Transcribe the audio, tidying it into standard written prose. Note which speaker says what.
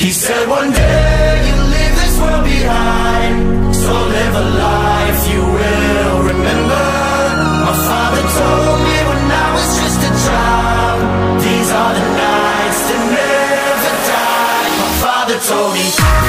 Speaker 1: He said one day you'll leave this world behind, so live a life you will remember. My father told me when I was just a child, these are the nights that never die. My father told me